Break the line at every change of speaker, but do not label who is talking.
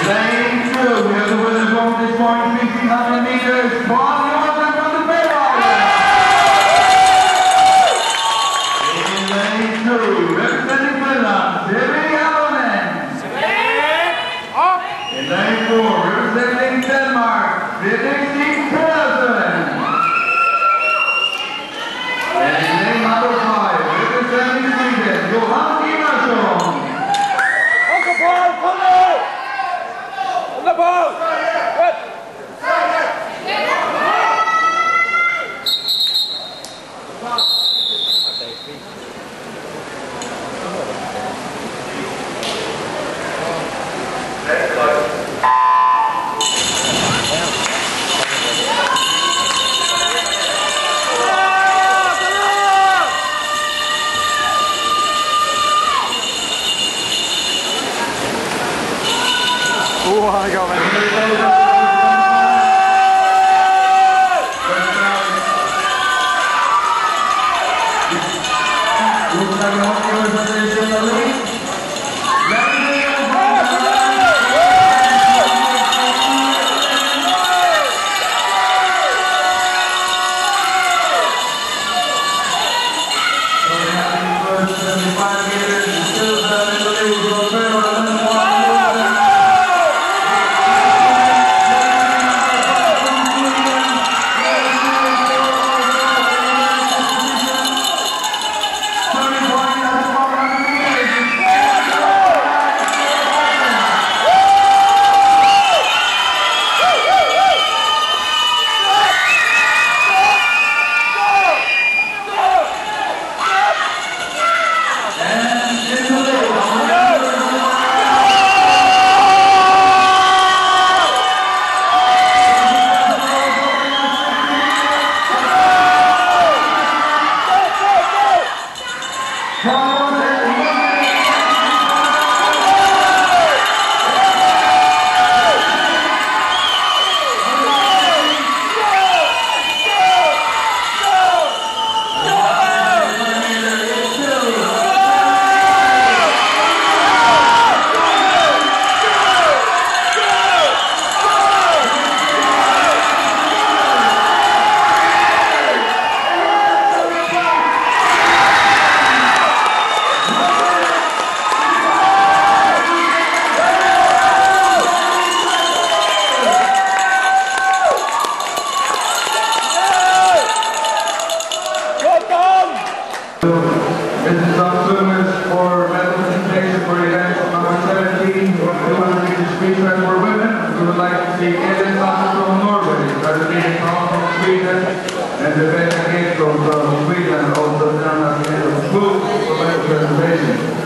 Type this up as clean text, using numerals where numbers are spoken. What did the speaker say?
Lane 2, we have the winner from this point, 1500 meters, Pál Joensen from the Severi. In lane 2, representing Finland, Severi Allonen. In lane 4, representing Denmark, Frederik Pedersen. And in lane number 5, representing Sweden, Johan Ivarsson.
Här går vi. This is some swimmers for medal participation for event number 17, 200 meters freestyle for women. We would like to see Pedersen from Norway, Frederik from Sweden, and the Pedersen from Sweden, also known as the head of school for medal participation.